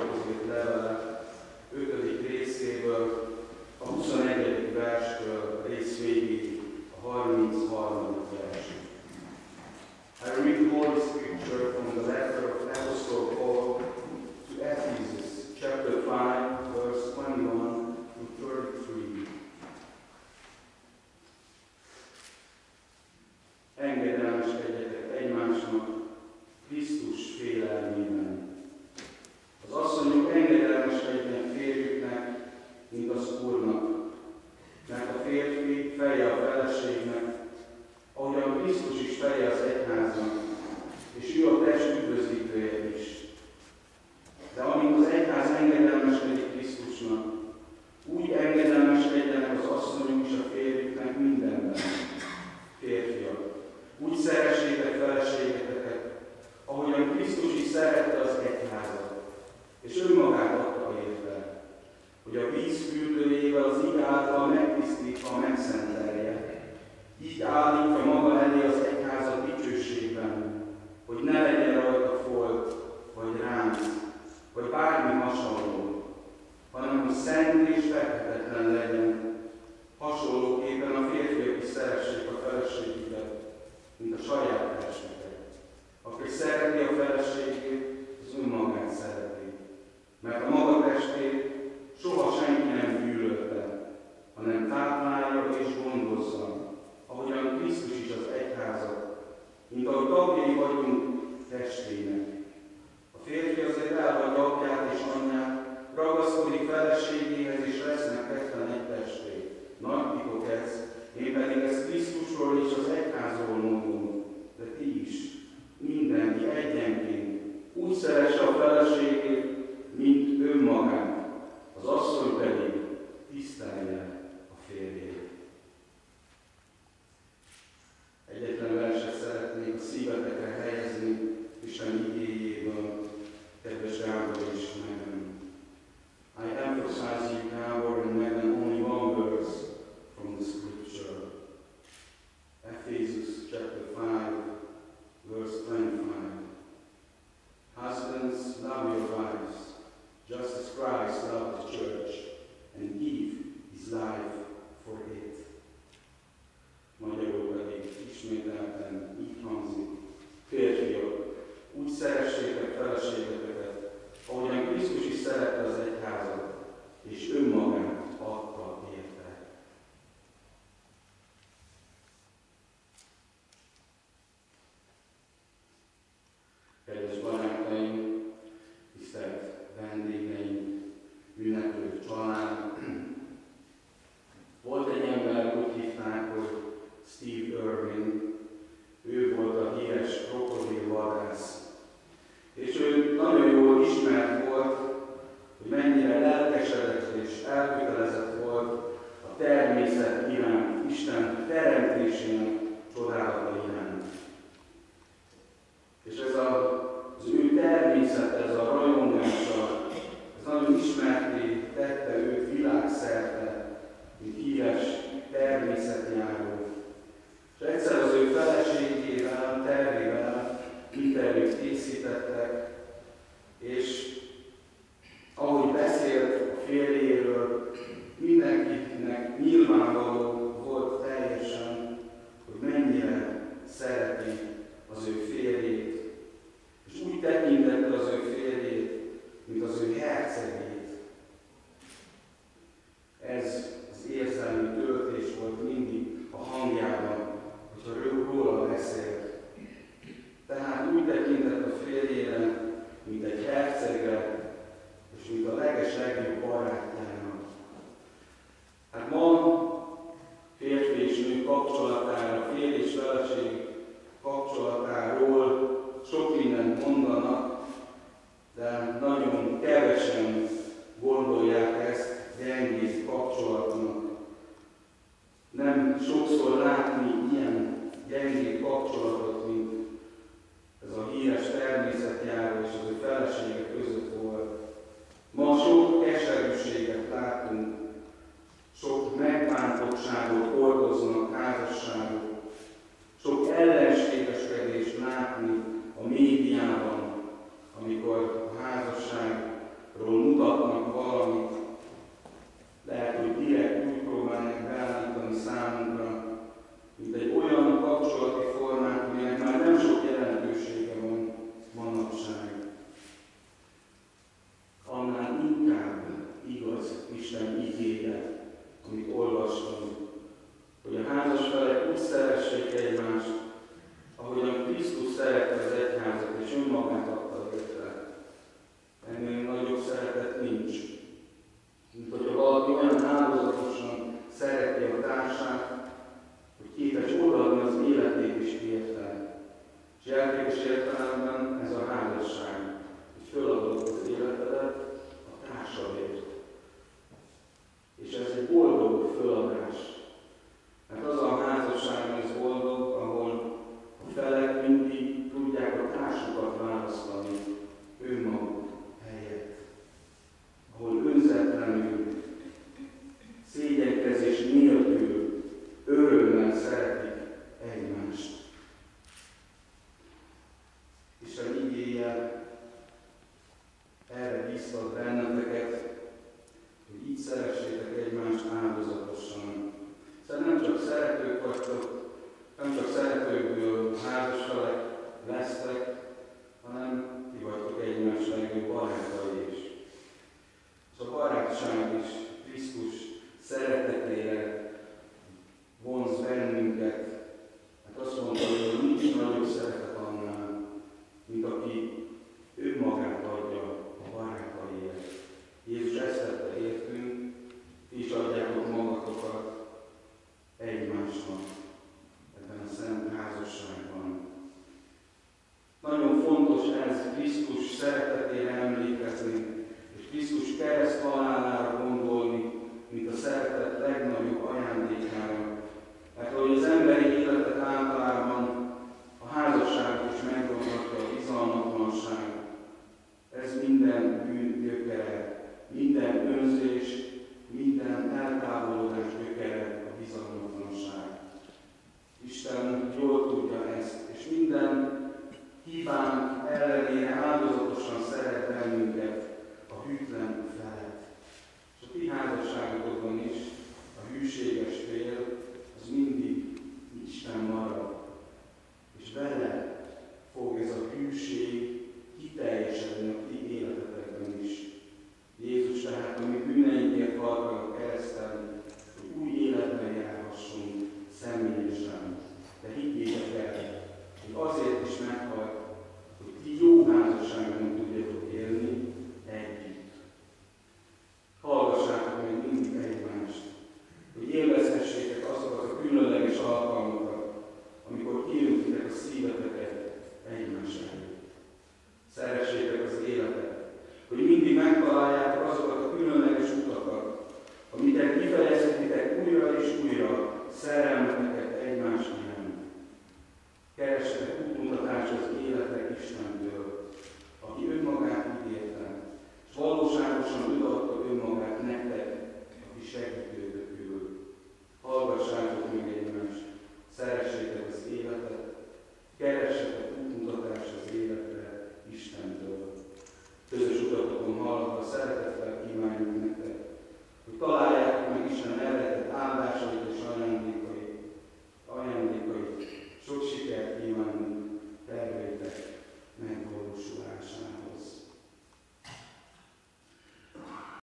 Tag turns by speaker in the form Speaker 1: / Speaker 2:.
Speaker 1: Korintosokhoz írt levele 5. részéből, a 21. verstől rész végig, a 33. versig. I read the Holy Scripture from the letter of Apostle Paul to Ephesus, chapter 5, verse 21 to 33. Engedelmeskedjetek egymásnak Krisztus félelmében. Az asszonyok engedelmeskedjenek férjüknek, mint az Úrnak, mert a férfi feje a feleségnek, ahogyan Krisztus is feje az egyháznak, és ő a test üdvözítője is. De amint az egyház engedelmeskedik Krisztusnak, úgy engedelmeskedjenek az asszonyok is a férjüknek mindenben. Férfiak, úgy szeressétek feleségeteket, ahogyan Krisztus is szerette az egyházat, és önmagát adta érte, hogy a víz fürdőjével az ige által megtisztítva megszentelje, így állítja maga elé az egyházat dicsőségben, hogy ne legyen rajta folt, vagy ránc, vagy bármi hasonló, hanem hogy szent és fekhetetlen legyen. Hasonlóképpen a férfiak is szeressék a feleségüket, mint a saját testüket. Aki szereti a feleségét, az önmagát szereti, mert a maga testét soha senki nem gyűlölte, hanem táplálja és gondozza, ahogyan Krisztus is az egyházat, mint ahogy tagjai vagyunk testének. A férfi azért elhagyja apját és anyját, ragaszkodik feleségéhez, és lesznek ketten egy testé. Nagy titok ez, én pedig ezt Krisztusról és az egyházról mondom, de ti is, mindenki egyenként úgy szeresse a feleségét, mint önmagát, az asszony pedig tisztelje a férjét. Egyetlen verset szeretnék a szívetekre helyezni Isten igéjéből, kedves Gábor és Megan. I emphasize you, Gábor and Megan, only one verse from the scripture. Ephesians chapter 5, verse 25. Husbands, love your wives, just as Christ loved the church and gave his life for it. Magyarul pedig ismételten így hangzik: férfiak, úgy szeressétek feleségeteket, ahogyan Krisztus is szerette az egyházat, és önmagát adta érte. Kedves barátaim, tisztelt vendégeim, ünneplő család! Volt egy ember, úgy hívták, hogy Steve Irwin. Ő volt a híres krokodilvadász. És ő nagyon jól ismert volt, hogy mennyire lelkesedett és elkötelezett volt a természet iránt, Isten teremtésének csodálata iránt. És ez az ő természet, ez a rajongása, ez nagyon ismerté tette őt világszerte, mint híres természetjáró. És egyszer az ő feleségével, Terryvel interjút készítettek, és ahogy beszélt a férjéről, mindenkinek nyilvánvaló volt teljesen, hogy mennyire szereti az ő férjét, és úgy tekintette az ő férjét, mint az ő hercegét. Ez az érzelmi töltés volt mindig a hangjában, hogyha róla beszélt. Tehát úgy tekintett a férjére, mint egy hercegre, és mint a legeslegjobb barátjának. Hát ma férfi és nő kapcsolatára, férj és feleség kapcsolatáról sok mindent mondanak, de nagyon kevesen gondolják ezt gyengébb kapcsolatnak. Nem sokszor látni ilyen gyengébb kapcsolatot, mint ez a híres természetjáró és az ő felesége között volt. Ma sok keserűséget látunk, sok megbántottságot hordoznak házasságok, sok ellenségeskedést látni a médiában, amikor a házasságról igéje erre bíztat benneteket, hogy így szeressétek egymást áldozatosan. Szóval nem csak szeretők vagytok, nem csak szeretőkből házasfelek lesztek, hanem ti vagytok egymás legjobb barátai is. Szóval a barátság is Krisztus szeretetére vonz bennünket. Hát azt mondta, hogy nincs nagyobb szeretet annál, mint aki önmagát adja a barátaiért. Jézus ezt tette értünk, ti is adjátok magatokat egymásnak ebben a szent házasságban. Nagyon fontos ez Krisztus szeretetére emlékezni, és Krisztus kereszt halálára gondolni, mint a szeretet legnagyobb ajándékára. Mert ahogy az emberi